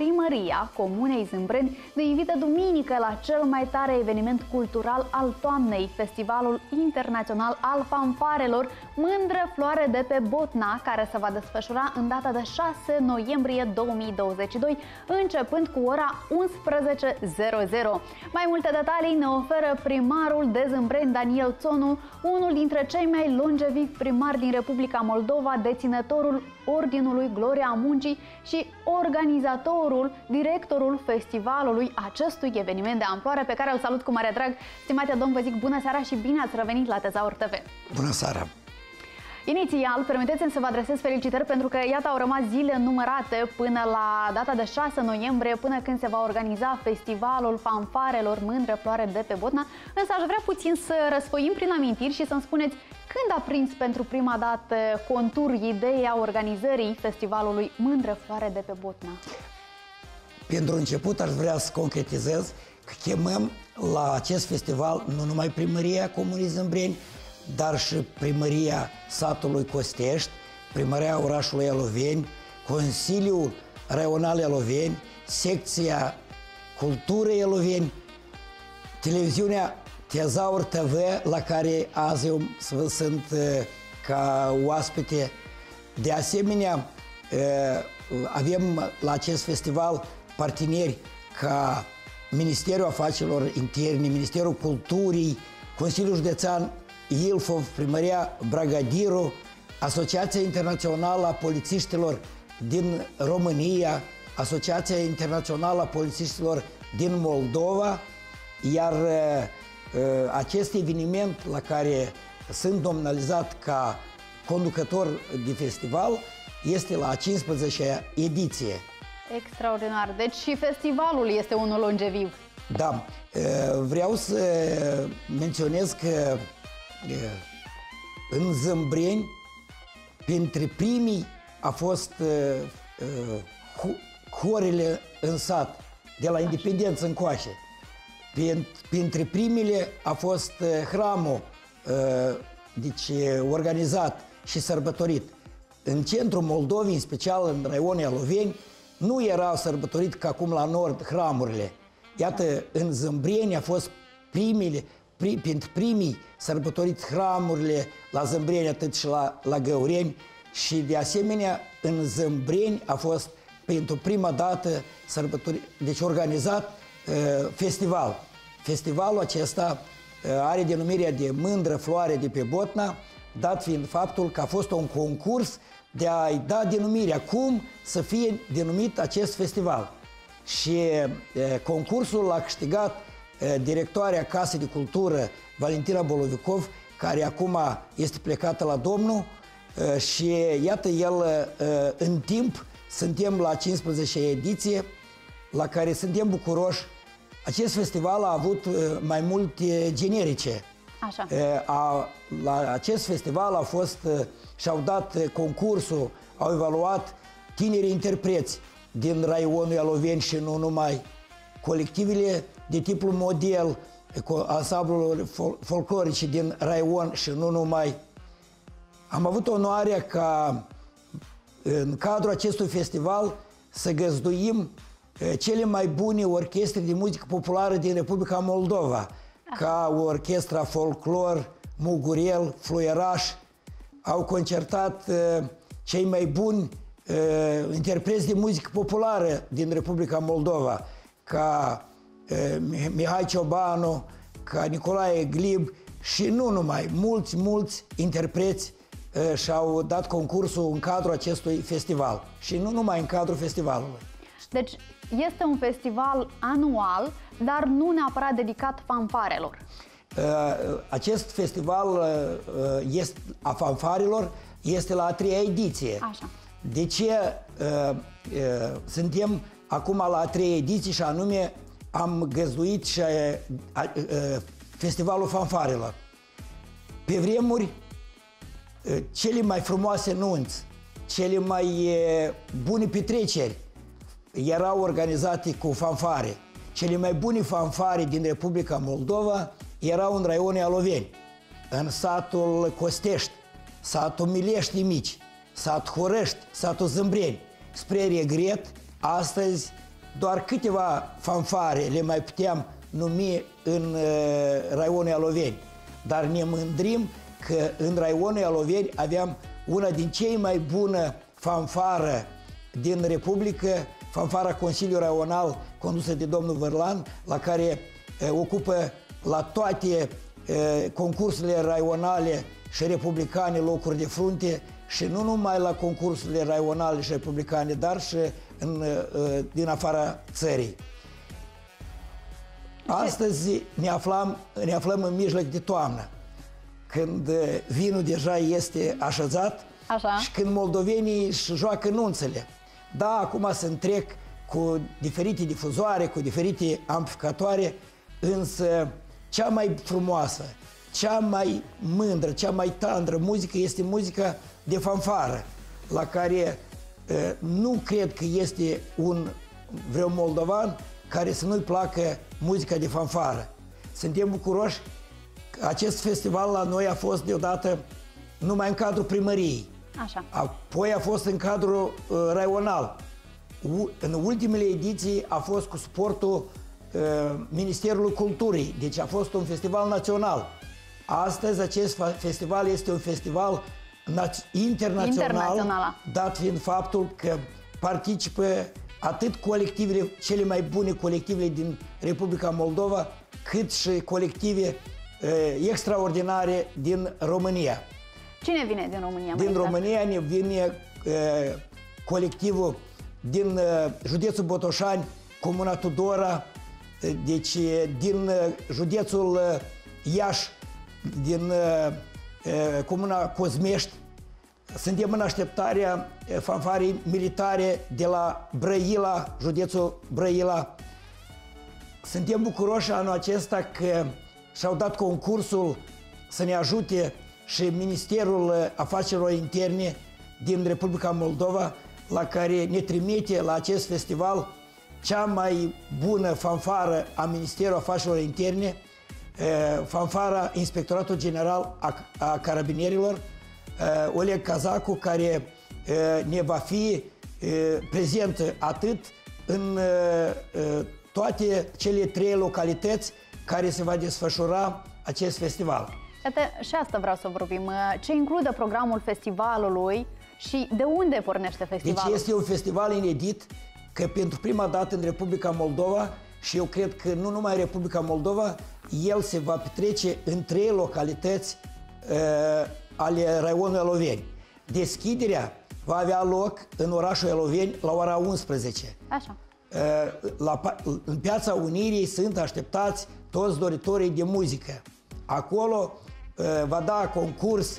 Primăria Comunei Zâmbreni ne invită duminică la cel mai tare eveniment cultural al toamnei, Festivalul Internațional al Fanfarelor Mândră Floare de pe Botna, care se va desfășura în data de 6 noiembrie 2022, începând cu ora 11:00. Mai multe detalii ne oferă primarul de Zâmbreni, Daniel Țonu, unul dintre cei mai longevivi primari din Republica Moldova, deținătorul Ordinului Gloria Muncii și organizatorul, directorul festivalului acestui eveniment de amploare, pe care îl salut cu mare drag. Stimate domn, vă zic bună seara și bine ați revenit la Tezaur TV. Bună seara! Inițial, permiteți-mi să vă adresez felicitări pentru că, iată, au rămas zile numărate până la data de 6 noiembrie, până când se va organiza Festivalul Fanfarelor Mândră Floare de pe Botna. Însă aș vrea puțin să răsfoim prin amintiri și să-mi spuneți când a prins pentru prima dată contur ideea organizării Festivalului Mândră Floare de pe Botna. Pentru început aș vrea să concretizez că chemăm la acest festival nu numai Primăria Comunei Zâmbreni, dar și Primăria satului Costești, Primăria orașului Eloveni, Consiliul Raional Eloveni, Secția Cultură Eloveni, televiziunea Tezaur TV, la care azi eu sunt ca oaspete. De asemenea, avem la acest festival parteneri ca Ministerul Afacerilor Interne, Ministerul Culturii, Consiliul Județean Ilfov, Primăria Bragadiru, Asociația Internațională a Polițiștilor din România, Asociația Internațională a Polițiștilor din Moldova, iar acest eveniment la care sunt nominalizat ca conducător de festival este la 15-a ediție. Extraordinar! Deci și festivalul este unul longeviv. Da. Vreau să menționez că în Zâmbreni, printre primii a fost horele în sat, de la independență încoace. Printre primele a fost hramul, deci organizat și sărbătorit. În centrul Moldovei, în special în raionul Eloveni, nu erau sărbătorit ca acum la nord hramurile. Iată, în Zâmbreni a fost printre primii sărbătorit hramurile la Zâmbreni, atât și la Găureni, și de asemenea în Zâmbreni a fost pentru prima dată sărbătorit, deci organizat festival. Festivalul acesta are denumirea de Mândră Floare de pe Botna, dat fiind faptul că a fost un concurs de a-i da denumirea, cum să fie denumit acest festival. Și concursul l-a câștigat directoarea Casei de Cultură, Valentina Bolovicov, care acum este plecată la Domnul, și iată, el în timp, suntem la 15-a ediție, la care suntem bucuroși. Acest festival a avut mai multe generice. Așa. La acest festival a fost, și-au dat concursul, au evaluat tineri interpreți din raionul Eloveni și nu numai, colectivele de tipul model, ansamblul folclorice din raion și nu numai. Am avut onoarea ca în cadrul acestui festival să găzduim cele mai bune orchestre de muzică populară din Republica Moldova, ca orchestra Folclor, Mugurel, Fluieraș. Au concertat cei mai buni interpreți de muzică populară din Republica Moldova, ca Mihai Ciobanu, ca Nicolae Glib și nu numai, mulți interpreți și-au dat concursul în cadrul acestui festival și nu numai în cadrul festivalului. Deci este un festival anual, dar nu neapărat dedicat fanfarelor. Acest festival a fanfarelor este la a 3-a ediție. Așa. De ce suntem acum la a 3-a ediție, și anume am găzduit și festivalul fanfarelor. Pe vremuri, cele mai frumoase nunți, cele mai bune petreceri erau organizate cu fanfare. Cele mai bune fanfare din Republica Moldova erau în raionul Eloveni, în satul Costești, satul Milești Mici, satul Horăști, satul Zâmbreni. Spre regret, astăzi doar câteva fanfare le mai puteam numi în raionul Ialoveni. Dar ne mândrim că în raionul Ialoveni aveam una din cei mai bună fanfară din Republică, fanfara Consiliului Raional condusă de domnul Vărlan, la care ocupă la toate concursurile raionale și republicane locuri de frunte și nu numai la concursurile raionale și republicane, dar și din afara țării. Astăzi ne aflăm în mijloc de toamnă, când vinul deja este așezat. Așa. Și când moldovenii își joacă nunțele. Da, acum se întrec cu diferite difuzoare, cu diferite amplificatoare, însă cea mai frumoasă, cea mai mândră, cea mai tandră muzică este muzica de fanfară, la care nu cred că este vreun moldovan care să nu-i placă muzica de fanfară. Suntem bucuroși că acest festival la noi a fost deodată numai în cadrul primăriei. Așa. Apoi a fost în cadrul raional. În ultimele ediții a fost cu suportul Ministerului Culturii, deci a fost un festival național. Astăzi acest festival este un festival internațional, dat fiind faptul că participă atât colectivele, cele mai bune colectivele din Republica Moldova, cât și colective extraordinare din România. Cine vine din România? Din România ne vine colectivul din județul Botoșani, comuna Tudora, deci din județul Iași, din comuna Cozmești. Suntem în așteptarea fanfarii militare de la Brăila, județul Brăila. Suntem bucuroși anul acesta că și-au dat concursul să ne ajute și Ministerul Afacerilor Interne din Republica Moldova, la care ne trimite la acest festival cea mai bună fanfară a Ministerului Afacerilor Interne, fanfara Inspectoratul General a Carabinierilor, Oleg Cazacu, care ne va fi prezent atât în toate cele 3 localități care se va desfășura acest festival. Iată, și asta vreau să vorbim. Ce include programul festivalului și de unde pornește festivalul? Deci este un festival inedit, că pentru prima dată în Republica Moldova, și eu cred că nu numai în Republica Moldova, el se va petrece în 3 localități ale raionului Ialoveni. Deschiderea va avea loc în orașul Ialoveni la ora 11. Așa. În Piața Unirii sunt așteptați toți doritorii de muzică. Acolo va da concurs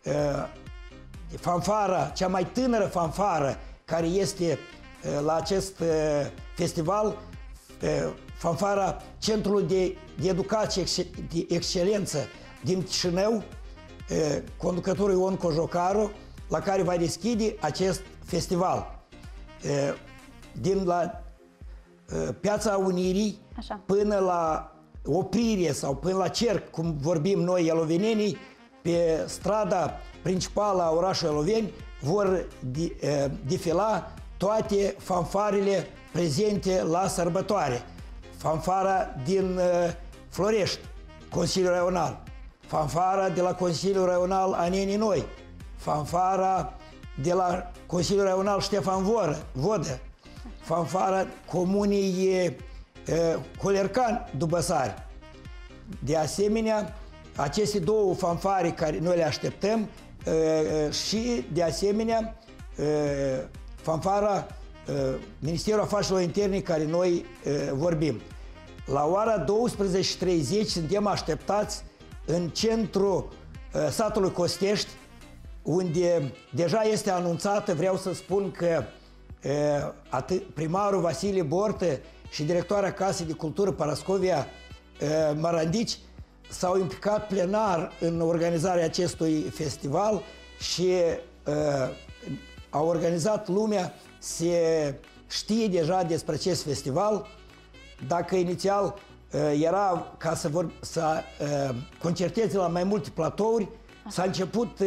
fanfara, cea mai tânără fanfară care este la acest festival, fanfara Centrului de Educație de Excelență din Chișinău, conducătorul Ion Cojocaru, la care va deschide acest festival. Din la Piața Unirii până la oprire sau până la cerc, cum vorbim noi ialovenenii, pe strada principală a orașului Ialoveni vor defila toate fanfarele prezente la sărbătoare. Fanfara din Florești, Consiliul Raional, fanfara de la Consiliul Raional Anenii Noi, fanfara de la Consiliul Raional Ștefan Vodă, fanfara comunii Colercan Dubăsari. De asemenea, aceste 2 fanfare care noi le așteptăm și, de asemenea, fanfara Ministerul Afacerilor Interne care noi vorbim. La ora 12:30 suntem așteptați în centrul satului Costești, unde deja este anunțată, vreau să spun că primarul Vasile Bortă și directoarea Casei de Cultură Parascovia Marandici s-au implicat plenar în organizarea acestui festival și au organizat lumea, se știe deja despre acest festival. Dacă inițial era ca să concerteze la mai multe platouri, s-a început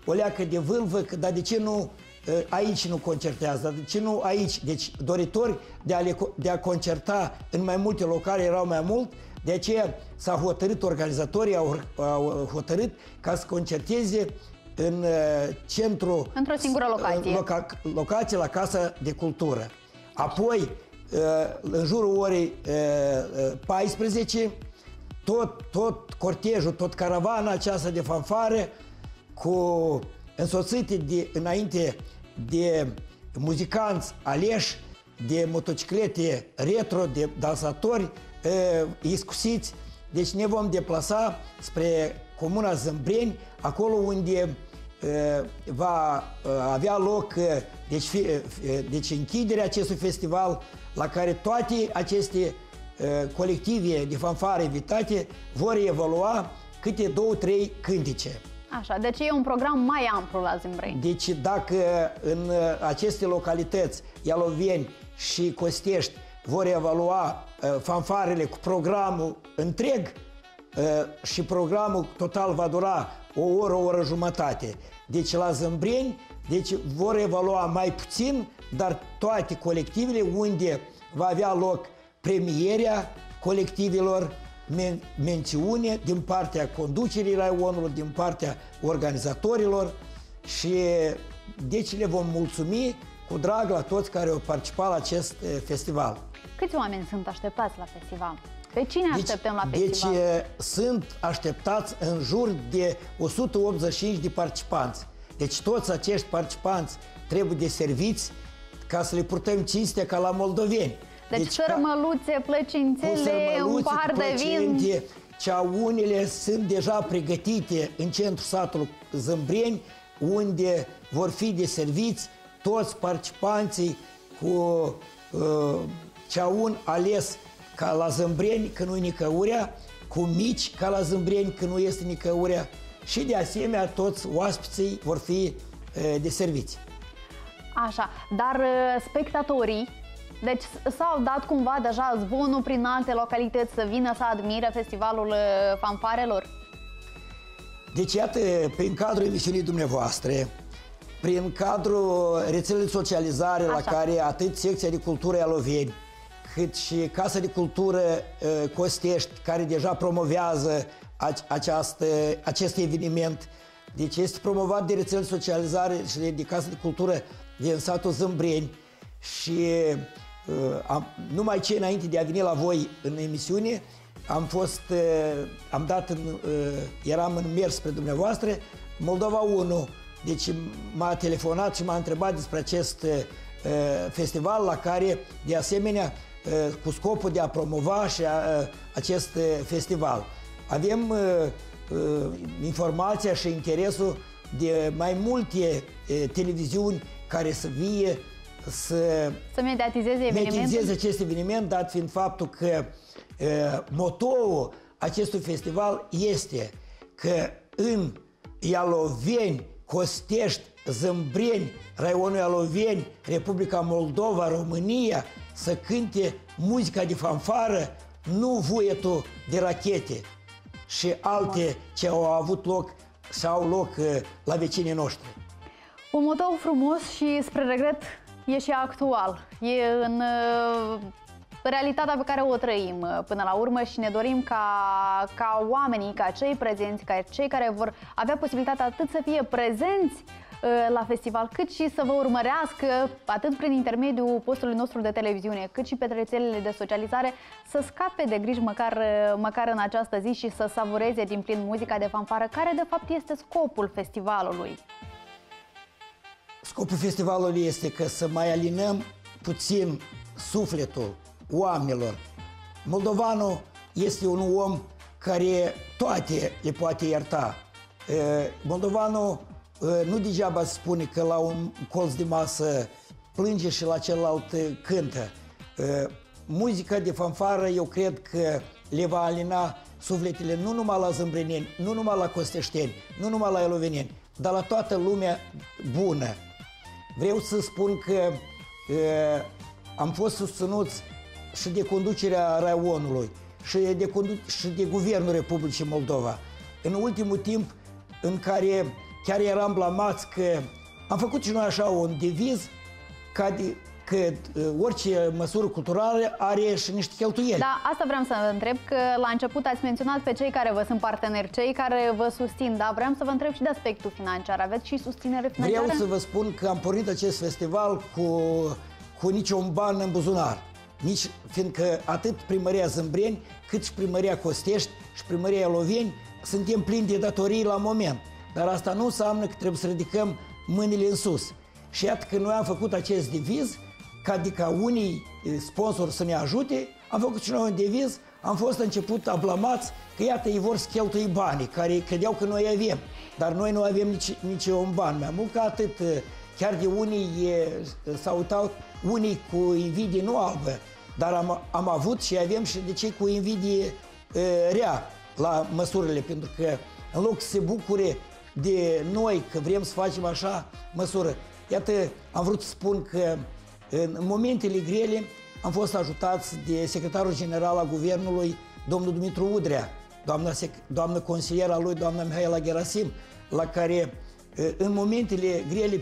o leacă de vâlvă, dar de ce nu aici nu concertează, dar de ce nu aici? Deci doritori de a concerta în mai multe locale erau mai mult, de aceea s-a hotărât, organizatorii au hotărât ca să concerteze în centru... Într-o singură locație. Locație la Casa de Cultură. Apoi, în jurul orei 14, tot cortejul, tot caravana aceasta de fanfare, însoțite înainte de muzicanți aleși, de motociclete retro, de dansatori iscusiți. Deci ne vom deplasa spre comuna Zâmbreni, acolo unde va avea loc deci închiderea acestui festival, la care toate aceste colective de fanfare invitate vor evalua câte 2-3 cântece. Așa, deci e un program mai amplu la Zâmbreni. Deci dacă în aceste localități, Ialoveni și Costești, vor evalua fanfarele cu programul întreg și programul total va dura o oră jumătate. Deci la Zâmbreni vor evalua mai puțin, dar toate colectivele unde va avea loc premierea colectivelor, mențiune din partea conducerii raionului, din partea organizatorilor și deci le vom mulțumi cu drag la toți care au participat la acest festival. Câți oameni sunt așteptați la festival? Pe cine așteptăm la festival? Deci sunt așteptați în jur de 185 de participanți. Deci toți acești participanți trebuie deserviți ca să le purtăm cinstea ca la moldoveni. Deci sărmăluțe, plăcințele, un pahar de vin. Ceaunile sunt deja pregătite în centrul satului Zâmbreni, unde vor fi deserviți toți participanții cu ceaun ales ca la Zâmbreni, că nu e nicăurea, cu mici ca la Zâmbreni, că nu este nicăurea, și de asemenea toți oaspeții vor fi deserviți. Așa, dar spectatorii, deci s-au dat cumva deja zvonul prin alte localități să vină să admire festivalul fanfarelor? Deci iată, prin cadrul emisiunii dumneavoastră, prin cadrul rețelei de socializare, la care atât secția de cultură Ialoveni, cât și Casa de Cultură Costești, care deja promovează acest eveniment. Deci este promovat de rețelele de socializare și de Casa de Cultură din satul Zâmbreni. Și numai ce înainte de a veni la voi în emisiune, eram în mers spre dumneavoastră, Moldova 1, deci m-a telefonat și m-a întrebat despre acest festival, la care, de asemenea, cu scopul de a promova și acest festival. Avem informația și interesul de mai multe televiziuni care să vie să mediatizeze acest eveniment, dat fiind faptul că motoul acestui festival este că în Ialoveni, Costești, Zâmbreni, raionul Ialoveni, Republica Moldova, România, să cânte muzica de fanfară, nu vuietul de rachete și alte ce au avut loc sau au loc la vecinii noștri. Un motou frumos și, spre regret, e și actual. E în realitatea pe care o trăim până la urmă și ne dorim ca oamenii, ca cei prezenți, ca cei care vor avea posibilitatea atât să fie prezenți la festival, cât și să vă urmărească atât prin intermediul postului nostru de televiziune, cât și pe rețelele de socializare, să scape de griji măcar în această zi și să savureze din plin muzica de fanfară, care de fapt este scopul festivalului. Scopul festivalului este că să mai alinăm puțin sufletul oamenilor. Moldovanul este un om care toate le poate ierta. Moldovanul nu degeaba spune că la un colț de masă plânge și la celălalt cântă. Muzica de fanfară, eu cred că le va alina sufletele nu numai la zâmbreneni, nu numai la costeșteni, nu numai la ialoveni, dar la toată lumea bună. Vreau să spun că am fost susținuți și de conducerea raionului și de Guvernul Republicii Moldova. În ultimul timp în care chiar eram blamați că am făcut și noi așa un deviz că orice măsură culturală are și niște cheltuieli. Da, asta vreau să vă întreb, că la început ați menționat pe cei care vă sunt parteneri, cei care vă susțin, dar vreau să vă întreb și de aspectul financiar. Aveți și susținere financiară? Vreau să vă spun că am pornit acest festival cu niciun ban în buzunar. Fiindcă atât Primăria Zâmbreni, cât și Primăria Costești și Primăria Ialoveni suntem plini de datorii la moment. Dar asta nu înseamnă că trebuie să ridicăm mâinile în sus. Și iată că noi am făcut acest deviz, ca unii sponsori să ne ajute, am făcut și noi un deviz, am fost început ablamați că iată ei vor să cheltui banii, care credeau că noi avem. Dar noi nu avem nici un ban. Mai mult ca atât, chiar de unii s-au uitat, unii cu invidie nu albă, dar am avut și avem și de cei cu invidie rea la măsurile, pentru că în loc să se bucure de noi că vrem să facem așa măsură. Iată, am vrut să spun că în momentele grele am fost ajutați de secretarul general al Guvernului, domnul Dumitru Udrea, doamnă consilieră lui, doamna Mihaela Gerasim, la care în momentele grele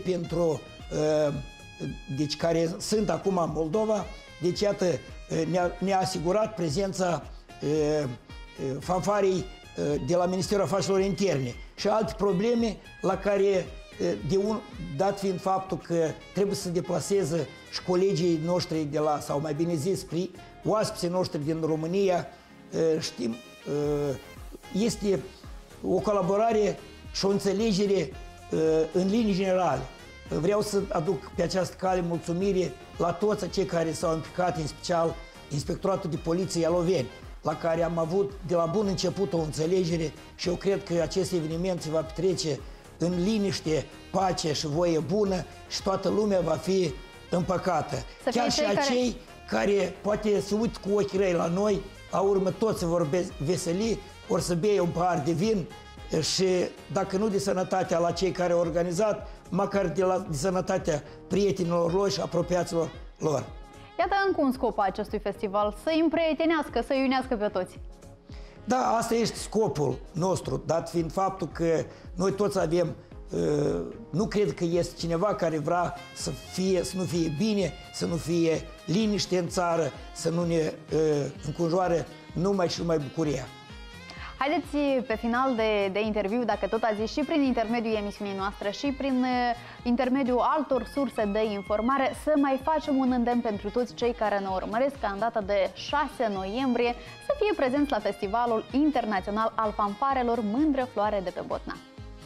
deci care sunt acum în Moldova, deci iată, ne-a asigurat prezența fanfarei de la Ministerul Afacerilor Interne și alte probleme la care, dat fiind faptul că trebuie să deplaseze și colegii noștri de la, sau mai bine zis, oaspeții noștri din România, știm, este o colaborare și o înțelegere în linii generale. Vreau să aduc pe această cale mulțumire la toți cei care s-au implicat, în special Inspectoratul de Poliție Ialoveni, la care am avut de la bun început o înțelegere și eu cred că acest eveniment se va petrece în liniște, pace și voie bună și toată lumea va fi împăcată. Chiar și acei care poate se uit cu ochii răi la noi, la urmă toți se vor veseli, or să bea un pahar de vin și dacă nu de sănătatea la cei care au organizat, măcar de sănătatea prietenilor lor și apropiaților lor. Iată încă un scop a acestui festival, să îi împrietenească, să îi unească pe toți. Da, asta este scopul nostru, dat fiind faptul că noi toți avem, nu cred că este cineva care vrea să nu fie bine, să nu fie liniște în țară, să nu ne înconjoare numai și numai bucuria. Haideți pe final de interviu, dacă tot ați zis, și prin intermediul emisiunii noastre și prin intermediul altor surse de informare, să mai facem un îndemn pentru toți cei care ne urmăresc ca în data de 6 noiembrie să fie prezenți la Festivalul Internațional al Fanfarelor Mândră Floare de pe Botna.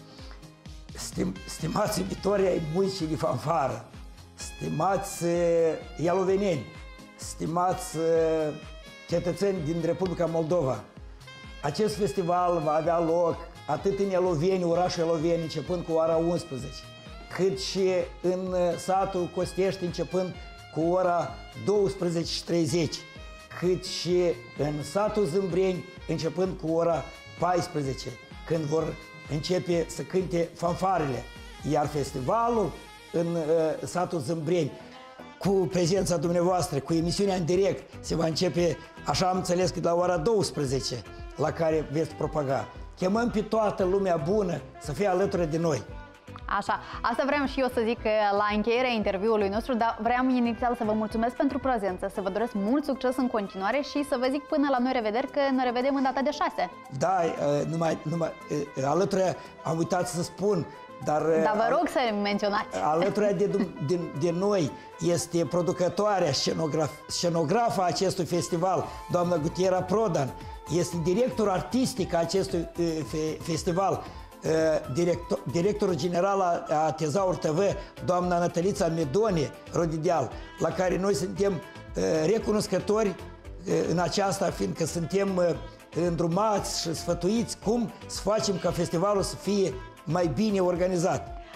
Stimați iubitorii ai muzicii de fanfară, stimați ialoveneni, stimați cetățeni din Republica Moldova, acest festival va avea loc atât în Ialoveni, orașul Ialoveni, începând cu ora 11, cât și în satul Costești, începând cu ora 12:30, cât și în satul Zâmbreni, începând cu ora 14, când vor începe să cânte fanfarele. Iar festivalul în satul Zâmbreni, cu prezența dumneavoastră, cu emisiunea în direct, se va începe, așa am înțeles, că de la ora 12, la care veți propaga. Chemăm pe toată lumea bună să fie alături de noi. Așa, asta vreau și eu să zic la încheierea interviului nostru, dar vreau inițial să vă mulțumesc pentru prezență, să vă doresc mult succes în continuare și să vă zic până la noi revederi, că ne revedem în data de 6. Da, alături, am uitat să spun, dar vă rog să menționați. Alături de noi este producătoarea, scenografa acestui festival, doamna Gutiera Prodan, este director artistic a acestui festival, directorul general a Tezaur TV, doamna Natalița Medone Rodideal, la care noi suntem recunoscători în aceasta, fiindcă suntem îndrumați și sfătuiți cum să facem ca festivalul să fie mai bine organizat.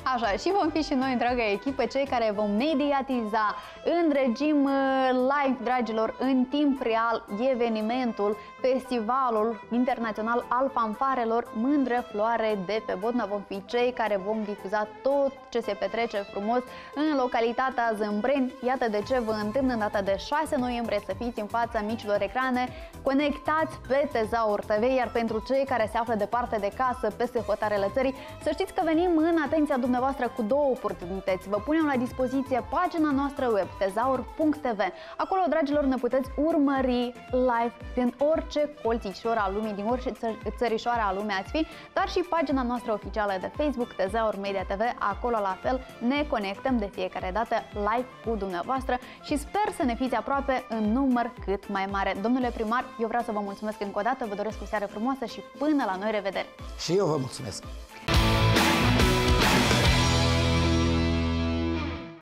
Așa, și vom fi și noi, dragă echipă, cei care vom mediatiza în regim live, dragilor, în timp real, evenimentul, Festivalul Internațional al Fanfarelor Mândră Floare de pe Botna. Vom fi cei care vom difuza tot ce se petrece frumos în localitatea Zâmbreni. Iată de ce vă îndemn în data de 6 noiembrie să fiți în fața micilor ecrane, conectați pe Tezaur TV, iar pentru cei care se află departe de casă, peste hotarele țării, să știți că venim în atenția dumneavoastră cu două oportunități. Vă punem la dispoziție pagina noastră web, tezaur.tv. Acolo, dragilor, ne puteți urmări live din orice colțișor al lumii, din orice țărișoară a lumii ați fi, dar și pagina noastră oficială de Facebook, Tezaur Media TV. Acolo, la fel, ne conectăm de fiecare dată live cu dumneavoastră și sper să ne fiți aproape în număr cât mai mare. Domnule primar, eu vreau să vă mulțumesc încă o dată, vă doresc o seară frumoasă și până la noi revedere! Și eu vă mulțumesc!